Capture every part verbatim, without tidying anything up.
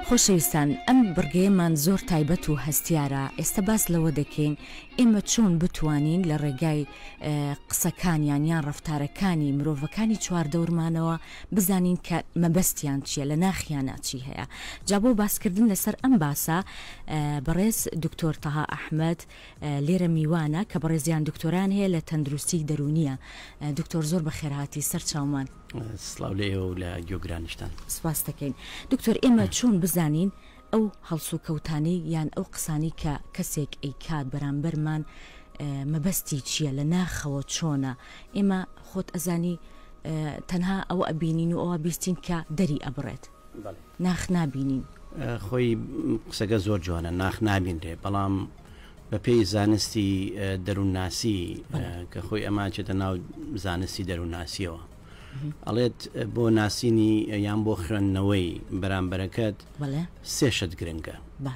خۆشەویستان ئەم بڕگەیەمان زۆر تایبەت و هەستیارە. ئێستا باس لەوە دەکەین ئێمە چۆن بتوانین لە ڕێگای قسەکانیان یان ڕەفتارەکانی مرۆڤەکانی چواردەورمانەوە بزانین کە مەبەستیان چییە، لە ناخیانە چی هەیە. جا بۆ باسکردن لەسەر ئەم باسە بەڕێز دکتۆر تەها ئەحمەد لێرە میوانە کە بەڕێزیان دکتۆران هەیە لە تەندروستی دەرونیە. دکتۆر زۆر بەخێرهاتی سەر چاومان. سڵاو لێ و لە گوێگرانیشتان سپاس دەکەین. دکتۆر ئێمە چۆن بزانین ئەو هەڵسو کەوتانەی یان ئەو قسانی کە کەسێک ئەیکات بەرامبەرمان مەبەستی چییە، لە ناخەوە چۆنە؟ ئێمە خۆت ئەزانی تەنها ئەوە ئەبینین و ئەوە بیستین کە دەری ئەبڕێت، ناخ نابینین. خۆی قسەکە زۆر جوانە، ناخ نابینرێ، بەڵام بە پێی زانستی دەروونناسی کە خۆی ئەماچێتە ناو زانستی دەروونناسیەوە ئەڵێت بۆ ناسینی یان بۆ خوێندنەوەی بەرامبەرەکەت سێشت گرنگە.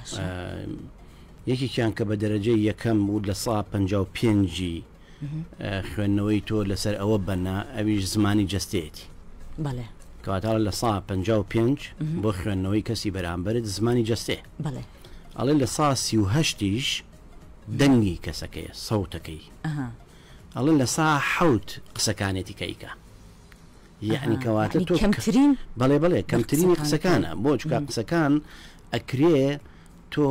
یەکێکیان کە بە دەرەجەی یەکەم و لە سا پەنجا و پێنجی خوێندنەوەی تۆ لەسەر ئەوە بەنا ئەویش زمانی جەستێتی کەواتە لە سا پەنجا و پێنج بۆ خوێندنەوەی کەسی بەرامبەرت زمانی جەستێ. ئەڵێ لە سا سی و هەشتیش دەنگی کەسەکەیە، سەوتەکەی. ئەڵێ لە سا حەوت قسەکانێتی کەیکە، یعنی کەواتە تۆ کەمترین بەڵێ بڵێ کەمترینی قسەکانە بۆ چکە قسەکان ئەکرێ تۆ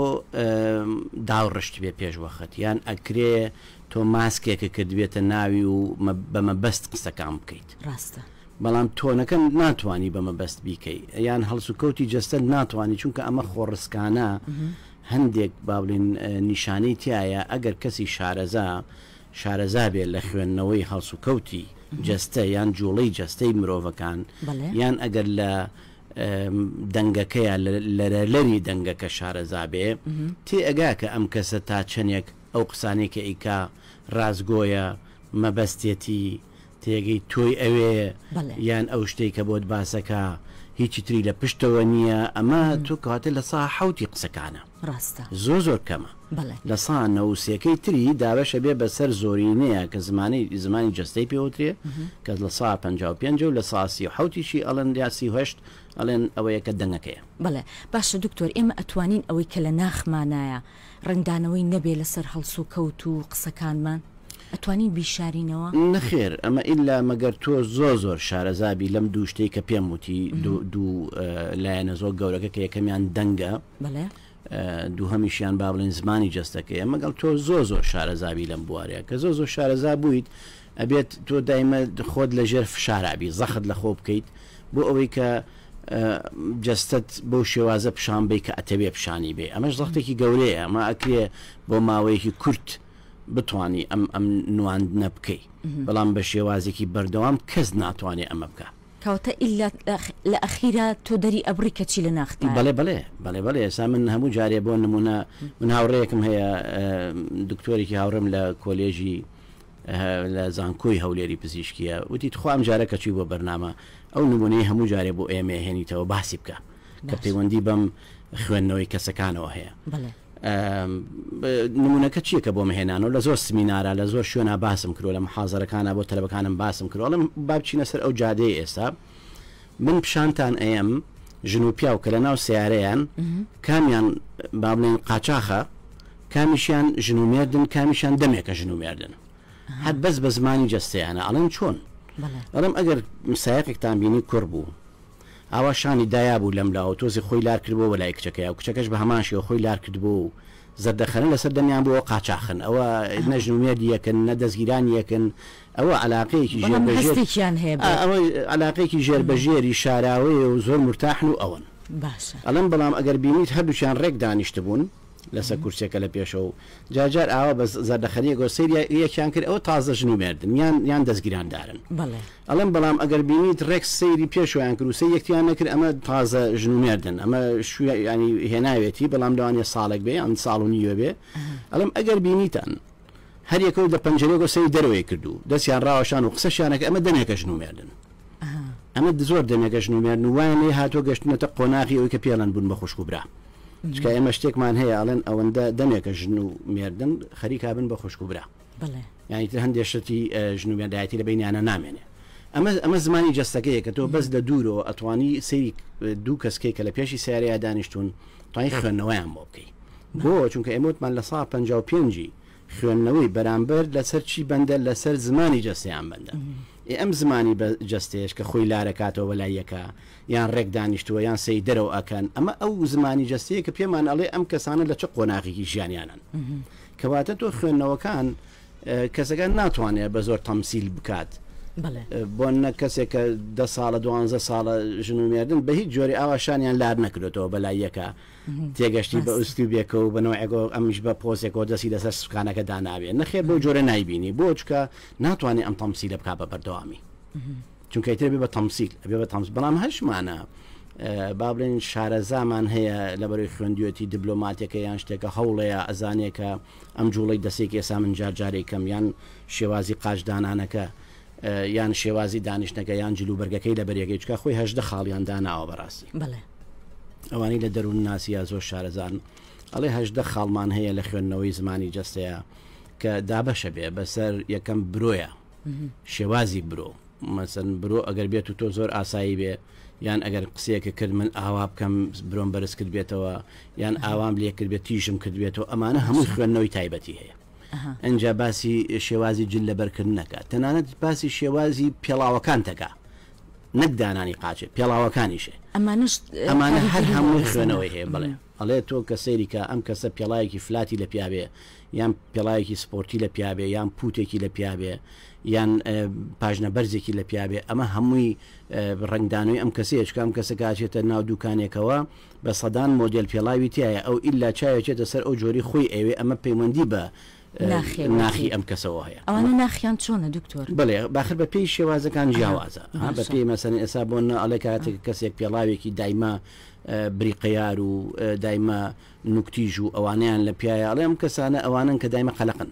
داوڕشت بێ پێشوەخت، یان ئەکرێ تۆ ماسکێکە کردوێتە ناوی و بەمەبەست قسەکان بکەیت. ڕاستە. بەڵام تۆنەکەم ناتوانانی بەمەبەست بیکەی، یان هەڵسوکەوتی جەستە ناتوانانی، چونکە ئەمە خۆڕسکانە هەندێک باڵین نیشانەی تایە. ئەگەر کەسی شارەزا شارەزا بێت لە خوێندنەوەی هەڵسوکەوتی جەستە یان جوڵەی جەستەی مرۆڤەکان، یان ئەگەر لە دەنگەکەیە لەرەلەری دەنگەکە شارەزا بێ، تێ ئەگا کە ئەم کەسە تا چەندێک ئەو قسانێکە ئیکا ڕازگۆیە، مەبەستێتی تێگەی تۆی ئەوێ یان ئەو شتێککە بۆت باسەکە هیچی تری لە پشتەوە نییە. ئەمە تۆ کاتێ لە سا حەوتی قسەکانە ڕاستە زۆر زۆر کەمە. لە سا نەوسەکەی تری دابەشە بێ بەسەر زۆرینەیە کە زمانی زمانی جەستەی پێوترێ کە لە سا پەنجا و پێنج و لە سا سی و حەوتیشی ئەڵەن یا سی و هەشت ئەڵێن ئەوەیە کە دەنگەکەیە. بەڵێ باشە دکتۆر، ئێمە ئەتوانین ئەوەی کە لە ناخمانایە ڕنگدانەوەی نەبێ لەسەر هەڵسو کەوت و قسەکانمان ئەتوانین بیشارینەوە؟ نەخێر، ئەمە ئیلا مەگەر تۆ زۆر زۆر شارەزابی لەم دوو شتەی کە پێم وتی دوو لایەنە زۆر گەورەکە کە یەکەمیان دەنگە، دوو هەمیشیان با بڵێن زمانی جەستەکەیە، مەگەڵ تۆ زۆر زۆر شارەزابی لەم بوارەیە کە زۆر زۆر شارەزا بوویت ئەبێت تۆ دایمە خۆت لەژێر فشارابی، زەخت لە خۆ بکەیت بۆ ئەوەی کە جەستت بۆ شێوازە پیشانبەی کە ئەتەوێ پیشانی بێ. ئەمەش زەختێکی گەورەیە، ئەمە ئەکرێ بۆ ماوەیەکی کورت بتوانی ئەم ئەم نواندنە بکەی، بەڵام بە شێوازێکی بەردەوام کەس ناتوانێت ئەمە بکە. کەواتە ئیلا لە ئەخیرە تۆ دەری ئەبڕی کە چی لە ناختی؟ بەڵێ بەڵێ بەڵێ بەڵێ ئێستا من هەموو جارێ بۆ نمونە من هاوڕێیەکم هەیە دکتۆرێکی هاوڕێم لە کۆلێژی لە زانکۆی هەولێری پزیشکیە، وتی تخوا ئەم جارە کە چووی بۆ بەرنامە ئەو نمونەی هەموو جارێ بۆ ئێمە هێنیتەوە باسی بکە کە پەیوەندی بەم خوێندنەوەی کەسەکانەوە هەیە. نمونونەکە چییە کە بۆ مهێنانەوە لە زۆر سمینارە لە زۆر شوێنە باسم کردو، لە محازەرەکانە بۆ تەلەبەکانم باسم کردو. ئەڵێم با بچینە سەر ئەو جادەی ئێستا من پیشانتان ئەم ژن و پیا و کە لە ناو سیارەیان کامیان با بڵێن قاچاخە، کامیشیان ژن و مێردن، کامیشیان دەمێکە ژن و مێردن، حەت بەس بە زمانی جەستەیانە. ئەڵێن چۆن؟ ئەڵێم ئەگەر سایقێکتان بینی کوڕ بوو ئاوا شانی دایا بوو لەم لاوە تۆزی خۆی لار کردبوو بە لای کچەکەی و کچەکەش بە هەماشیەوە خۆی لار کردبوو زەردەخەنە لەسەر دەمیان بووە قاچاخن، ئەوە نەژن و مێردی یەکن نە دەستگیران یەکن، ئەوە علاقەیەکی ژێربەژێریان هەیە، ئەوە علاقەیەکی ژێربەژێری شاراوەیە و زۆر مرتاحن و ئەوەن. ئەڵەم بەڵام ئەگەر بینیت هەردووچیان ڕێک دانیشت بوون لەسەر کورسێکە لە پێشەوە جاجار ئاوا بە زەردەخەنی گۆسەری یەکیان کرد ئەوە تازە ژن و مێردن یان یان دەستگیراندارن. ئەڵەم بەڵام ئەگەر بینیت ڕێک سەیری پێشویان کرد و سەی یەکتیان نەکرد ئەمە تازە ژن و مێردن، ئەمە شوێ ینی هێناوێتی بەڵام لەوانێ ساڵێک بێ ئەم ساڵ و نیوە بێ. ئەڵەم ئەگەر بینیتان هەر یەکەوت لە پەنجەرێک و سەی دەروێ کردو دەستیان ڕاوەشان و قسەشانەکە ئەمە دەمێکە ژن و مێردن، ئەمە زۆر دەمێکە ژن و مێردن وایە لێ هاتۆ گەشتنەتە قۆناغی ئەوەی کە پێڵەن بوون بە خوشک و برا. چکە ئێمە شتێکمان هەیە ئەڵێن ئەوەندە دەمێکە ژن و مێردن خەریکا بن بە خوشک و برا، یعنی تر هەندێک شتی ژن و مێردایەتی لە بینیانە نامێنێ. ئەمە زمانی جستەکەیە کە تۆ بەس لە دوورەوە ئەتوانی سەیری دوو کەسکەی کە لە پێشی سیارەیە دانیشتون توانی خوێندنەوەیان بۆ بکەی بۆ چونکە ئێمەوتمان لە ساڵ پەنجا و پێنجی خوێندنەوەی بەرامبەر لەسەر چی بەندە لەسەر زمانی جستەیان بەندە ئەم زمانی بە جستێش کە خۆی لارەکاتەوە بەلایەکە یان ڕێک دانیشتووە یان سی دەرەوە ئەکەن ئەمە ئەو زمانی جستەیە کە پێمان ئەڵێ ئەم کەسانە لە چه قۆناغێکی ژیانیانن کەواتە تۆ خوێندنەوەکان کەسەکان ناتوانێت بە زۆر تەمسیل بکات بۆ نە کەسێک کە ده ساڵە دوانزە ساڵە ژنومێردن بە هیچ جۆری ئاواشانیان لار نەکردێتەوە بەلایەکە تێگەشتی بە ئوستوبێکە و بنەوەگۆ ئەمیش بە پۆسێکەوە دەستی لەسەر سوکانەکە داناوێت نەخێر بۆ جۆرە نایبینی بۆ چکە ناتوانێت ئەم تەمسیلە بک بە بەردەوامی چونکە ئیتر بێ بە تەمسیل ئەبێ بە تەمس بەڵام هەشمانە با بڵێن شارەزامان هەیە لەبەرەوەی خوێندوێتی دیبلۆماتێکە یان شتێکە هەوڵەیە ئەزانێکە ئەم جوڵەی دەسێکی ئێسا من جارجارێک کەم یان شێوازی قاشدانانەکە یان شێوازی دانیشتەکە یان جلوبەرگەکەی لە بەرێگەی چکە خۆی هەژدە خاڵیان داناوە بەڕاستی ئەوانەی لە دەروون ناسیە زۆر شارەزان ئەڵێ هەژدە خاڵمان هەیە لە خوێندنەوەی زمانی جستەیە کە دابەشە بێ بەسەر یەکەم برۆیە شێوازی برۆ مەسەن برۆ ئەگەر بێت و تۆ زۆر ئاسایی بێ یان ئەگەر قسەیەکە کرد من ئاوا بکەم برۆم بەرز کرد بێتەوە یان ئاوام لێ کرد بێت تیژم کرد بێتەوە ئەمانە هەموو خوێندنەوەی تایبەتی هەیە ئەجا باسی شێوازی جل لەبەرکردن نەکە تەنانەت باسی شێوازی پێڵاوەکان تەکە نەک دانانی قاچێ پێڵاوەکانیشێ ئەمانە هەر هەموو خوێنەوەی هەیە بڵێ ئەڵێ تۆ کە سەیریکە ئەم کەسە پێڵایەکی فلاتی لە پیاوێ یان پێڵایەکی سپۆرتی لە پیاوێ یان پوتێکی لە پیاوێ یان پاژنە بەرزێکی لە پیاوێ ئەمە هەمووی ڕنگدانەوەی ئەم کەسەیە چکە ئەم کەسە کاچێتە ناو دوکانێکەوە بە سەدان مۆدل پێڵاوی تایە ئەو ئیلا چاوێتێتە سەر ئەو جۆری خۆی ئەوێ ئەمە پەیوەندی بە ناخی ئەم کەسەوە هەیە ئەوانە ناخیان چۆنە دکتۆر بڵێ باخر بە پێی شێوازەکان جیاوازە بە پێی مەسەن ئێسا بۆن ئەڵێ کاتێک کەسێک پێڵاوێکی دایما بریقیار و دایما نوکتیژ و ئەوانیان لە پیاە ئەڵێ ئەم کەسانە ئەوانن کە دایمە قەلقن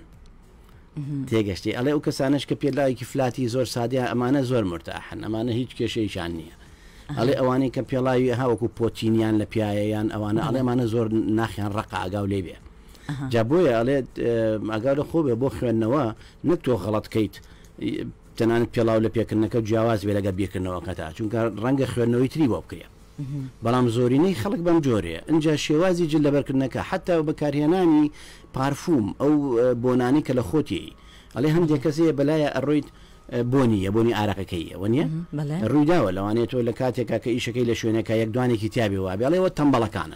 تێگەشتی ئەڵێ ئەو کەسانش کە پێڵاوێکی فلاتی زۆر سادیە ئەمانە زۆر مرتاحن ئەمانە هیچ کێشەیشان نییە ئەڵێ ئەوانەی کە پێڵاوی هاوەکو پۆتینیان لە پیاەیان ئەوانە ئەڵێمانە زۆر ناخیان ڕقا ئاگاو لێ بێ جا بۆیە ئەڵێت ئەگا لە خۆ بێ بۆ خوێندنەوە نەک تۆ غەڵەتکەیت تەنانەت پێڵاو لە پێکردنەکە جیاواز بێ لەگە بیرکردنەوەکەتا چونکە ڕەنگە خوێندنەوەی تری بۆ بکرێ بەڵام زۆرینەی خەڵک بەم جۆرەیە اینجا شێوازی جل لەبەرکردنەکە حتا بەکارهێنانی پارفوم ئەو بۆنانی کە لە خۆتی ئەڵێ هەندێک کەسەیە بەلایە ئەڕۆیت بۆنیە بۆنی ئارەقەکەیە وەنیە ڕوویداوە لەوانێت تۆ لە کاتێکا کە ئیشەکەی لە شوێنەکە یەک دوانێکی تیاابێ وابێ ئەڵێەوە تەمبەڵەکانن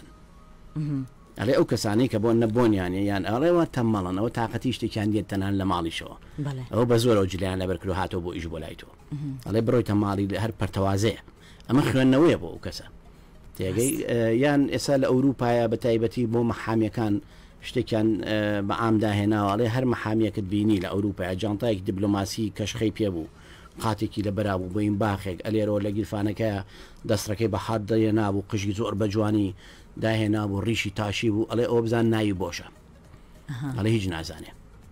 ئەڵێ ئەو کەسانی کە بۆ نەبوونیانە یان ئەڵێەوە تەمەڵنەوە تااقەتی شتێکیان دێت تەنان لە ماڵیشەوە ئەو بە زۆر ئەو جلیان لەبەرکرد هاتەوە بۆ ئیش بۆ لای تۆ ئەڵێ بڕۆیتە ماڵی هەر پەرتەوازەیە ئەمە خوێندنەوەیە بۆ ئەو کەسە تێگەی یان ئێستا لە ئەوروپایە بە تایبەتی بۆ مەحامیەکان شتێکیان بە ئامداهێناوەڵێ هەر مەحامیەکەت بینی لە ئەوروپای جانتایەک دیبلۆماسی کەشخەی پێبوو قاتێکی لە بەرابوو بۆین باخێک ئەلێرەوە لە گیرفانەکەیە دەستڕەکەی بە حات دەیە نابوو قژی زۆر بە جوانی داهێنا بوو ڕیشی تاشی بوو ئەڵێ ئەو بزان ناوی بۆشە ئەڵێ هیچ نازانێ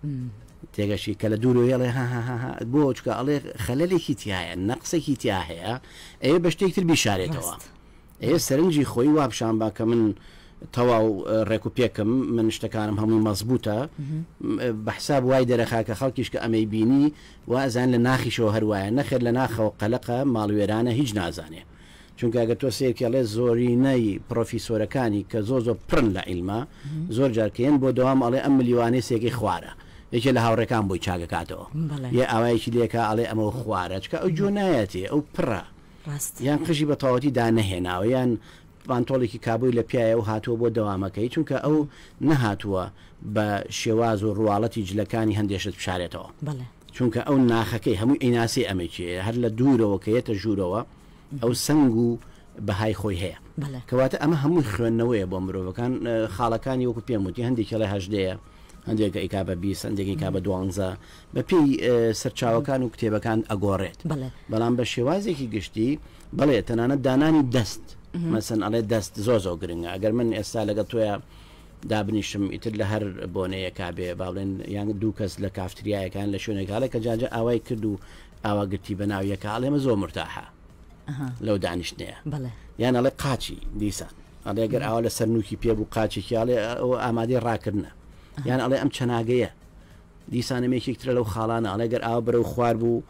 تێگەشی کە لە دوورۆیڵێ بۆ چکە ئەڵێ خەلەلێکی تایە نەقسێکی تیا هەیە ئەوێ بە شتێکتر بیشارێتەوە ئێ سەرنجی خۆی وابشان با کە من تەواو ڕێک و پێکم من شتەکانم هەمووی مەزبوطە بەحساب وای دەرەخا کە خەڵکیش کە ئەمەی بینی وازان لە ناخیشەوە هەروایە نەخێر لە ناخەوە قەلەقە ماڵوێرانە هیچ نازانێ چونکە ئەگە تۆ سێکێڵێ زۆرینەی پرۆفیسۆرەکانی کە زۆ زۆر پرن لە ئیلما زۆر جارکەیەن بۆ دەوام ئەڵێ ئەم ملیوانەی سێکی خوارە یەکێ لە هاوڕێکان بۆی چاگەکاتەوە یە ئاوایەکی لێکە ئەڵێ ئەمە خوارە چکە ئەو جۆنایەتی ئەو پڕە یان قژی بە تەواوەتی دانەهێناوە یان پانتۆڵێکی کابووی لە پیاە و هاتووە بۆ دەوامەکەی چونکە ئەو نەهاتووە بە شێواز و ڕواڵەتی جلەکانی هەندێشت بشارێتەوە چونکە ئەو ناخەکەی هەمووی ئیناسی ئەمەکیێ هەر لە دوورەوە کە یێتە ژوورەوە ئەو سنگ و بەهای خۆی هەیە کەواتە ئەمە هەمووی خوێندنەوەیە بۆ مرۆڤەکان خاڵەکانی وەکو پێم وتی هەندێکی لە هەژدەیە هەندێکە ئیکا بە بیست هەندێکی کا بە دوانزە بە پێی سەرچاوەکان و کتێبەکان ئەگۆڕێت بەڵام بە شێوازێکی گشتی بەڵێ تەنانەت دانانی دەست مەسن ئەڵێ دەست زۆ زۆ گرنگە ئەگەر من ئێستا لەگە تۆیە دابنیشم ئیتر لە هەر بۆنەیە کابێ باڵێن یان دوو کەس لە کافتریایەکان لە شوێنێکاڵێک کە جاجە ئاوای کرد و ئاواگرتی بە ناویەکە ئەڵێمە زۆر مرتاحە لەو دانیشتەیە یان ئەڵێ قاچی دیسان ئەڵێ گەر ئاوا لە سەرنووکی پێبوو قاچێکی ئاڵێ ئەو ئامادەی ڕاکردنە یان ئەڵێ ئەم چەناگەیە دیسانەمێکێکترە لەو خاڵانە ئەڵێ گەر ئاوا بەرەو خوار بوو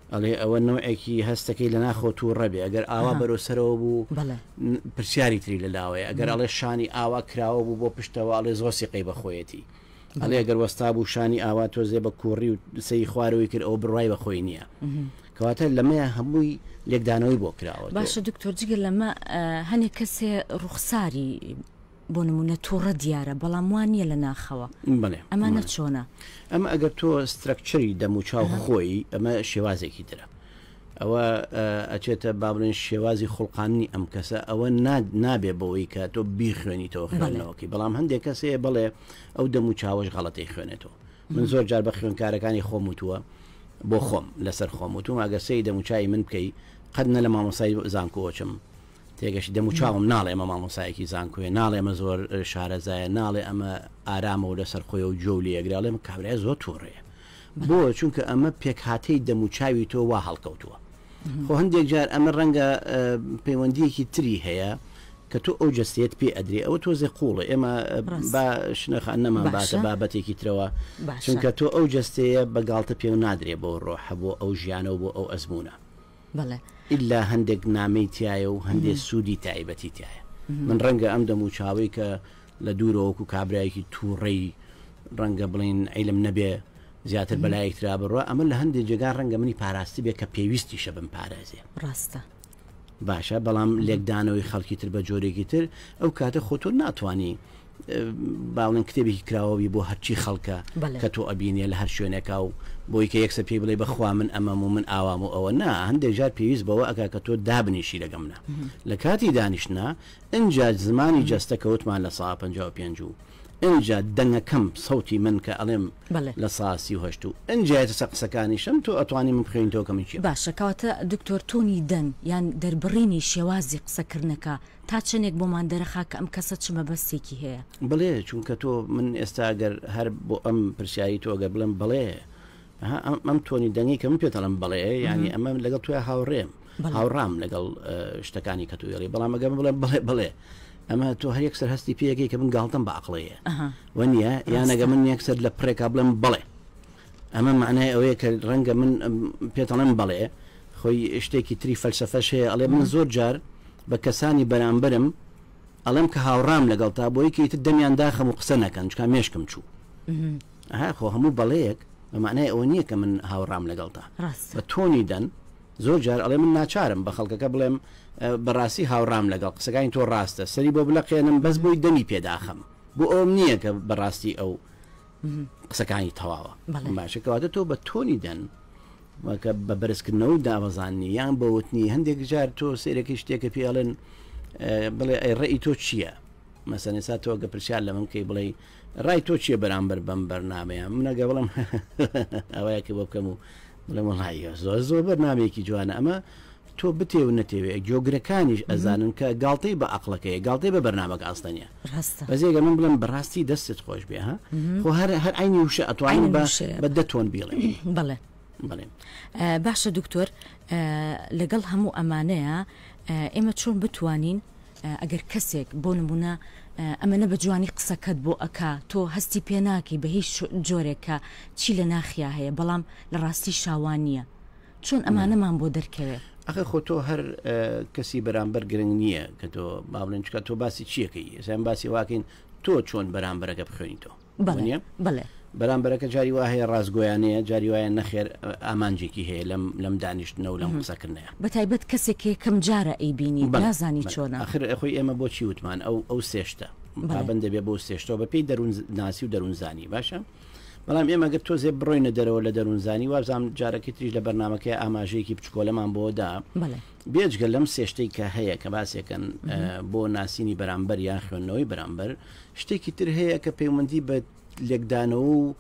ئەڵێ ئەوە نوعێکی هەستەکەی لە ناخۆ تو ڕەبێ ئەگەر ئاوا بەرەوسەرەوە بوو پرسیاری تری لە لاوەیە ئەگەر ئەڵێ شانی ئاوا کراوە بوو بۆ پشتەوە ئەڵێ زۆسیقی بەخۆیەتی ئەڵێ ئەگەر وەستا بوو شانی ئاوا تۆزێ بە کوڕی و سەی خوارەوەی کرد ئەو بڕای بەخۆی نییە کەواتە لەمەیە هەمووی لێکدانەوەی بۆ کراوە. باشە دکتۆر جگە لەمە هەنێک کەسێ ڕوخساری بۆ نمونە تووڕە دیارە بەڵام وان نییە لە ناخەوە ئەمانە چۆنە؟ ئەمە ئەگەر تۆ سترەکچەری دەموچاو خۆی ئەمە شێوازێکی ترە ئەوە ئەچێتە بابلێن شێوازی خوڵقانی ئەم کەسە ئەوە نابێ بەوەی کە تۆ بیخوێنیتەوە خوێندنەوەکی بەڵام هەندێک کەسەیە بڵێ ئەو دەموچاوەش غەڵەتەی خوێنێتەوە. من زۆر جار بە خوێنکارەکانی خۆم وتووە بۆ خۆم لەسەر خۆم وتوم ئەگەر سەی دەموچای من بکەی قەت نە لە مامۆسای زانکۆچم تێگەشی دەموچاوم ناڵێ ئەمە مامۆسایەکی زانکۆیە ناڵێ ئەمە زۆر شارەزایە ناڵێ ئەمە ئارامەوە لەسەر خۆی و جۆلی ئەگراڵێ کابرای زۆر تووڕێە بۆ چونکە ئەمە پێک هاتەی دەموچاوی تۆ وا هەڵکەوتووە. خۆ هەندێک جار ئەمە ڕەنگە پەیوەندیەکی تری هەیە کە تۆ ئەو جستێت پێ ئەدرێ ئەوە تۆزێ قوڵە ئێمە شنەخان نەمان باتە بابەتێکی ترەوە چونکە تۆ ئەو جستەیە بەگاڵتە پێ و نادرێ بۆ ڕۆحە بۆ ئەو ژیانە و بۆ ئەو ئەزمونە ئللا هەندێک نامەی تایە و هەندێک سوودی تایبەتی تایە. من ڕەنگە ئەم دەموچاوی کە لە دوورەوەکو کابراایکی تووڕێی ڕەنگە بڵین عیلم نەبێ زیاتر بەلایەکترا بڕوە ئەمە لە هەندێک جێگان ڕەنگە منی پاراستی بێ کە پێویستیشە بم پارێزێ ڕاستە باشە بەڵام لێکدانەوەی خەڵکی تر بە جۆرێکی تر ئەو کاتە خۆ تۆ ناتوانانی باڵێن کتێبێکی کراوەوی بۆ هەرچی خەڵکە کە تۆ ئەبینێ لە هەر شوێنێکا و بۆی کە یەکسە پێی بڵێ بەخوا من ئەمەم و من ئاوام و ئەوە نا هەندێک جار پێویست بەوە ئەگا کە تۆ دابنیشی لەگەمنا لە کاتی دانیشتنا ئەنجا زمانی جەستە کەوتمان لە سا پەنجا و پێنج و ئەنجا دەنگەکەم سەوتی من کە ئەڵێم لە ساسی و هەشت و ئەنجایەتە سە قسەکانیشم تۆ ئەتوانی من بخوێنیتەوە کەمی چی باشەکەواتە دکتۆر تۆنی دەن یان دەربڕینی شێوازی قسەکردنەکە تا چنێک بۆمان دەرەخا کە ئەم کەسە چمە بەستێکی هەیە بڵێ چونکە تۆ من ئێستا گەر هەر بۆ ئەم پرسیایی تۆ گە بڵم بڵێ ئەم تۆنی دەنگی کە من پێتەڵم بڵێ ینی ئەمە لەگەڵ توێ هاوڕێم هاوڕام لەگەڵ شتەکانی کە توێڵی بەڵام ئەگەم بڵێ بڵێ بڵێ ئەمە تۆ هەر یەکسەر هەستی پێەکەی کە من گاڵتم بە عقلەیە وەنیە یانەگە من یەکسەر لە پرێکا بڵم بڵێ ئەمە معنای ئەوەیە کە ڕەنگە من پێتەڵم بڵێ خۆی شتێکی تری فەلسەفەش هەیە ئەڵێ من زۆر جار بە کەسانی بەرامبرم ئەڵێم کە هاوڕام لەگەڵ تا بۆی کە تر دەمیان داخەم و قسە نەکەن چکە مێشکم چوو ها خۆ هەموو بەڵەیەک بە معنای ئەوە نییە کە من هاوڕام لەگەڵتا بە تۆنی دەن زۆر جار ئەڵێ من ناچارم بە خەڵکەکە بڵێم بەڕاستی هاوڕام لەگەڵ قسەکانی تۆ ڕاستە سەری بۆ بلەقێنم بەس بۆی دەمی پێداخەم بۆ ئەوم نییە کە بەڕاستی ئەو قسەکانی تەواوە باشەکەواتە تۆ بە تۆنی دەن وەکە بە بەرزکردنەوە داوەزاننی یان بەوتنی هەندێک جار تۆ سێرەکەی شتێکە پێڵێن بڵێ ئەی ڕێی تۆ چییە مەسەنێسا تۆ گە پرسیار لە من کەی بڵێ ڕای تۆ چییە بەرامبەر بەم بەرنامەیە منەگە بڵم ئەوەیەکە بۆ بکەم و بڵێ وڵایە زۆر زۆر بەرنامەیەکی جوانە ئەمە تۆ بتێ و نەتێوێ گۆگرەکانیش ئەزانن کە گاڵتەی بە عقلەکەی گاڵتەی بە بەرنامەکە ئاستانە بەزێگە من بڵم بەڕاستی دەستت خۆش بێ ها خۆ هەر هەر عینی وشە ئەتوانین بە دەتۆن بیڵێ بڵێ بڵێ باشە دکتۆر لەگەڵ هەموو ئەمانەیە ئێمە چۆن بتوانین ئەگەر کەسێک بۆ نمونە ئەمەنە بە جوانی قسەکەت بۆ ئەکا تۆ هەستی پێناکی بە هیچ جۆرێکە چی لە ناخیا هەیە بەڵام لە ڕاستی شاوان نییە چۆن ئەمانەمان بۆ دەرکەوێت ئەخە خۆ تۆ هەر کەسی بەرامبەر گرنگ نییە کە تۆ باڵێن چکە تۆ باسی چیەکەی ئێسان باسی واکەین تۆ چۆن بەرامبەرەکە بخوێنیتەوە بڵێ بەرامبەرەکە جاری وا هەیە ڕازگۆیانەیە جاری وایە نەخێر ئامانجێکی هەیە لەم لەم دانیشتنەوە لەم قسەکردنەیە بە تایبەت کەسێک کەم جارە ئەیبینی نازانی چۆنە ئەخر خۆی ئێمە بۆچی وتمان ئەو ئەو سێشتە پابەندە بێ بۆ سێشتەوە بە پێی دەروون ناسی و دەروونزانی باشە بەڵام ئێمە گەر تۆزێ بڕۆینە دەرەوە لە دەروونزانی وابزانام جارەکەی تریش لە بەرنمەکەی ئاماژەیەکی بچکۆلەمان بۆدا بێجگە لەم سێشتەی کە هەیە کە باسێکن بۆ ناسینی بەرامبەر یان خوێندنەوەی بەرامبەر شتێکی تر هەیە کە پەیوەندی بە لێکدانەوە و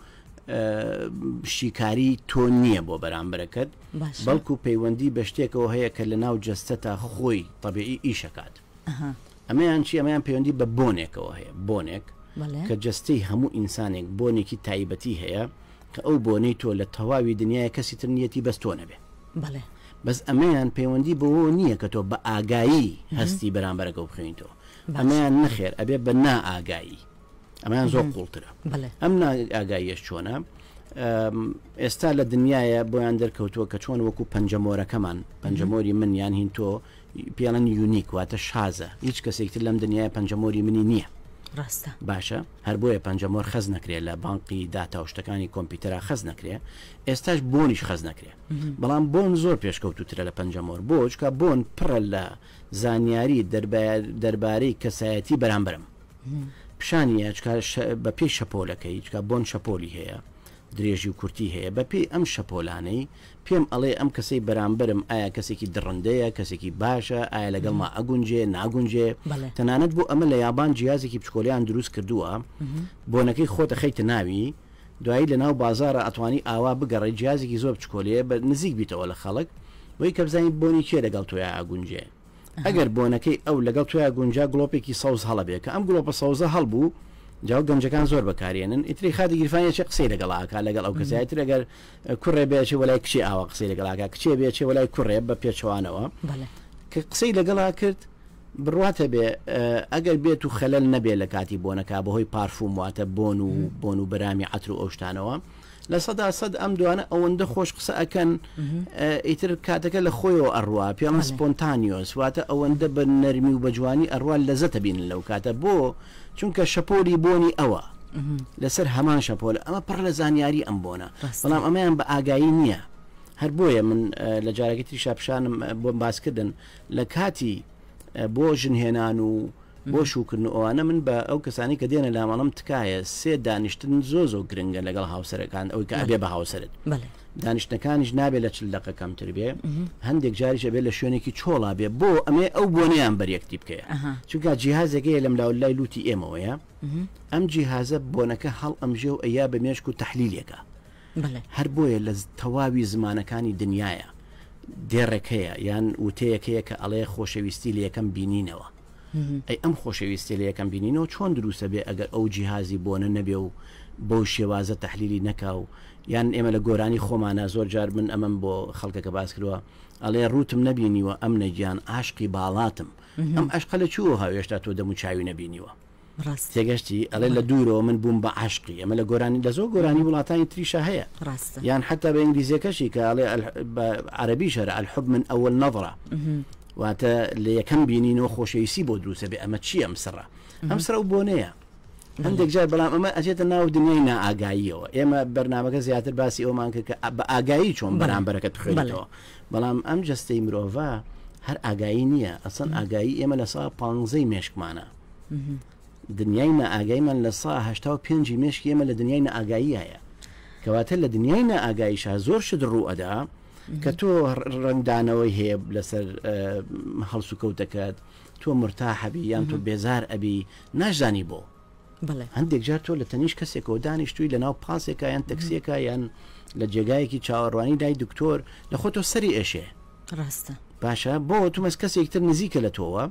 شیکاری تۆ نییە بۆ بەرامبەرەکەت بەڵکو پەیوەندی بە شتێکەوە هەیە کە لە ناو جەستە تا خۆی تەبیعی ئیشەکات ئەمەیان چی ئەمەیان پەیوەندی بە بۆنێکەوە هەیە بۆنێک کە جستەی هەموو ئینسانێک بۆنێکی تایبەتی هەیە کە ئەو بۆنەی تۆ لە تەواوی دنیای کەسی تر نیەتی بەس تۆ نەبێ بەس ئەمەیان پەیوەندی بەوە نییە کە تۆ بە ئاگایی هەستی بەرامبەرەکە بخوێنیتەوە ئەمەیان نەخێر ئەبێ بە نا ئاگایی ئەمەیان زۆر قوڵترە ئەم ئاگاییش چۆنە ئێستا لە دنیاە بۆیان دەرکەوتووە کە چۆن وەکو پەنجەمۆرەکەمان پەنجەمۆری من یان هین تۆ پێڵەن یونیک واتە شازە هیچ کەسێکتر لەم دنیای پەنجەمۆری منی نییە ڕاستە باشە هەر بۆیە پەنجەمۆر خەز نەکرێت لە بانقی داتا و شتەکانی کۆمپیوتەرا خەز نەکرێ ئێستاش بۆنیش خەز نەکرێ بەڵام بۆن زۆر پێشکەوتوترە لە پەنجەمۆر بۆ چکە بۆن پڕە لە زانیاری دەربارەی کەسایەتی بەرامبرم پیشانیە بە پێی شەپۆلەکەی چکە بۆن شەپۆلی هەیە درێژی و کورتی هەیە بە پێی ئەم شەپۆلانەی پێم ئەڵێ ئەم کەسەی بەرامبرم ئایا کەسێکی دڕندەیە کەسێکی باشە ئایا لەگەڵ ما ئەگونجێ ناگونجێ تەنانەت بۆ ئەمە لە یابان جیازێکی پشکۆلیان دروست کردووە بۆنەکەی خۆتە خەیتە ناوی دوایی لە ناو بازارە ئەتوانی ئاوا بگەڕی جیازێکی زۆر پشکۆلیە بە نزیک بیتەوە لە خەڵک وی کە بزانین بۆنی کێ لەگەڵ تۆیە ئاگونجێ ئەگەر بۆنەکەی ئەو لەگەڵ تویا گونجا گڵۆپێکی سەوز هەڵەبێ کە ئەم گڵۆپە سەوزە هەڵبوو جااو گەنجەکان زۆر بەکارێنن ئیتری خاتی گیرفانیە قسەی لەگەڵاکە لەگەڵ ئەو کەسایەتر ئەگەر کوڕێ بێچێ وەلای کچی ئاوا قسەی لەگەڵاکە کچێ بێچێ وەلای کوڕێ بە پێچوانەوە کە قسەی لەگەڵا کرد بڕاتە بێ ئەگەر بێت و خەلەل نەبێ لە کاتی بۆنەکە بەهۆی پارفوم واتە بۆن و بۆن و بەرامی عەتر و ئەوشتانەوە لە سەدا سەد ئەم دوانە ئەوەندە خۆش قسە ئەکەن ئیتر کاتەکە لە خۆیەوە ئەڕوا پێڵە سپۆنتانیۆس واتە ئەوەندە بە نەرمی و بەجوانی ئەڕوان لەزەتە بینن لەو کاتە بۆ چونکە شەپۆلی بۆنی ئەوە لەسەر هەمان شەپۆلە ئەمە پڕ لە زانیاری ئەم بۆنە بەڵام ئەمەیان بە ئاگایی نییە هەر بۆیە من لە جارێکی شاپشانم بۆ باسکردن لە کاتی بۆ ژنهێنان و بۆ شوکردن ئەوانە من بە ئەو کەسانی کە دێنە لامەڵم تکایە سێ دانیشتن زۆ زۆ گرنگە لەگەڵ هاوسەرەکان ئەوی کە ئەبێ بە هاوسرت دانیشتەکانیش نابێت لە چل دقەکەمتر بێ هەندێک جاریشە بێت لە شوێنێکی چۆڵا بێ بۆ ئەمێ ئەو بۆنیان بەریەکتی بکەیە چونکە جیهازەکەی لەم لاو لای لوتی ئێمەوەیە ئەم جیهازە بۆنەکە هەڵ ئەمژێ و ئەیا بە مێشک و تەحلیلێکە هەر بۆیە لە تەواوی زمانەکانی دنیاە دێڕێکەیە یان وتەیەکەیە کە ئەڵەیە خۆشەویستی لە یەکەم بینینەوە ئەی ئەم خۆشەویستی لە یەکەم بینینەوە چۆن دروستە بێ ئەگەر ئەو جیهازی بۆنە نەبێ و بەو شێوازە تەحلیلی نەکاو یان ئێمە لە گۆرانی خۆمانە زۆر جار من ئەمەم بۆ خەڵکەکە باس کردووە ئەڵێ ڕوتم نەبینیوە ئەم نەگیان عاشقی باڵاتم ئەم عشقە لە چووە هاوێشتا تۆ دەموچاوی نەبینیوە تێگەشتی ئەڵێ لە دوورەوە من بووم بە عاشقی ئەمە لە گۆرانی لە زۆر گۆرانی وڵاتانی تریشە هەیە یان حتا بە ئینگلیزیەکەشی کە ئەڵێ عەرەبی شەرە الحب من ئەوەل نەظرە واتە لە یەکەم بینینەوە خۆشەویستی بۆ دروستە بێ ئەمە چی ئەم سڕە ئەم سرە و بۆنەیە هەندێک جار بەڵام ئەمە ئەچێتە ناو دنیای نائاگاییەوە ئێمە بەرنامەکە زیاتر باسی ئەومان کرد کە بە ئاگایی چۆن بەرامبەرەکەت بخوێنیتەوە بەڵام ئەم جەستەی مرۆڤە هەر ئاگایی نییە ئەسەن ئاگایی ئێمە لە سا پانزەی مێشکمانە دنیای نائاگاییمان لە سا هەشتا و پێنجی مێشکی ئێمە لە دنیای نائاگایی هەیە کەواتە لە دنیای نائاگاییشا زۆر شت ڕوو ئەدا کە تۆ ڕنگدانەوەی هەیە لەسەر هەڵسو کەوتەکەت تۆ مرتاحەبی یان تۆ بێزار ئەبی ناشزانی بۆ هەندێک جار تۆ لە تەنیش کەسێکەوە دانیشتووی لە ناو پاسێکە یان تەکسیەکە یان لە جێگایەکی چاوەڕوانی لای دکتۆر لە خۆ تۆ سەری ئێشێ ڕاستە باشە بۆ تومەس کەسێکتر نزیکە لە تۆوە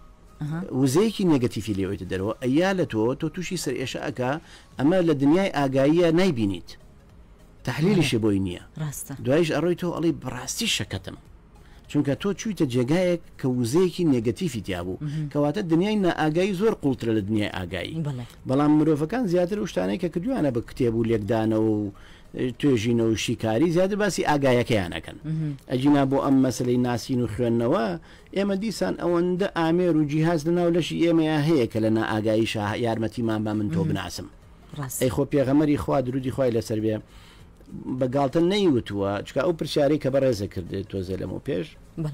وزەیەکی نێگەتیفی لێوەیتە دەرەوە ئەیا لە تۆ تۆ تووشی سەر ئێشە ئەکا ئەمە لە دنیای ئاگاییە نایبینیت تحلیلیشی بۆی نییە دوایش ئەڕۆی تۆ ئەڵی بڕاستی شەکەتم چونکە تۆ چوویتە جێگایەک کە وزەیەکی نێگەتیفی تیا بوو کەواتە دنیای نائاگایی زۆر قوڵترە لە دنیای ئاگایی بەڵام مرۆڤەکان زیاتر شتانەی کە کردوانە بە کتێب و لێکدانەوە و توێژینە و شیکاری زیاتر باسی ئاگایەکەیانەکەن ئەجینا بۆ ئەم مەسلەی ناسین و خوێندنەوە ئێمە دیسان ئەوەندە ئامێر و جیهاز لەناو لەشی ئێمەیە هەیە کە لە نائاگایی یارمەتیمان با من تۆ بناسم ئەی خۆ پێغەمەری خوا درودی خوای لەسەر بێ بەگاڵتە نەیوتووە چکە ئەو پرسیارەی کە بەڕێزە کردێت تۆزە لەمە پێش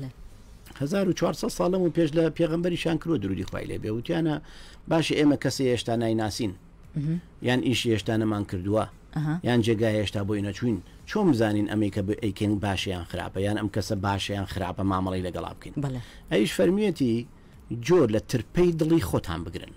هەزار و چوارسەد ساڵم و پێش لە پێغەمبەریشان کردوە درودی خوای لێ بێ وتیانە باشە ئێمە کەسی هێشتا نایناسین یان ئیشی هێشتا نەمان کردووە یان جێگای هێشتا بۆی نەچوین چۆن بزانین ئەمەی کە ئەیکەین باشیان خراپە یان ئەم کەسە باشیان خراپە مامەڵی لەگەڵا بکەین ئەیش فەرمیەتی جۆر لە ترپەی دڵی خۆتان بگرن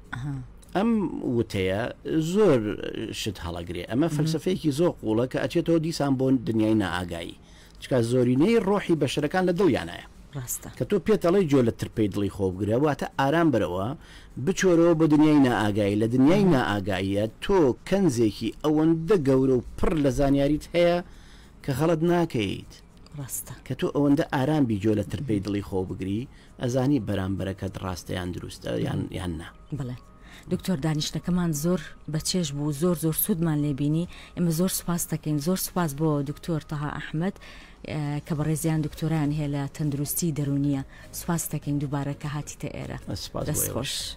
ئەم وتەیە زۆر شت هەڵەگرێ ئەمە فەلسفەیەکی زۆر قوڵە کە ئەچێتەوە دیسان بۆ دنیای نائاگایی چکە زۆرینەی ڕۆحی بەشەرەکان لە دڵیانایە کە تۆ پێتەڵی جۆ لە ترپەی دڵی خۆ بگرە واتە ئارام برەوە بچۆرەوە بە دنیای نائاگایی لە دنیای نائاگاییە تۆ کەنزێکی ئەوەندە گەورە و پڕ لە زانیاریت هەیە کە خەڵەت ناکەیت کە تۆ ئەوەندە ئارام بی جۆ لە ترپەی دڵی خۆ بگری ئەزانی بەرامبەرەکەت ڕاستەیان دروستە یان یان نا دکتۆر دانیشتەکەمان زۆر بەچێش بوو زۆر زۆر سوودمان لێبینی ئێمە زۆر سوپاس دەکەین زۆر سوپاس بۆ دکتۆر تەها ئەحمەد کە بەڕێزیان دکتۆران هەیە لە تەندروستی دەرونیە سوپاس دەکەین دووبارە کە هاتیتە ئێرە دەستخۆش.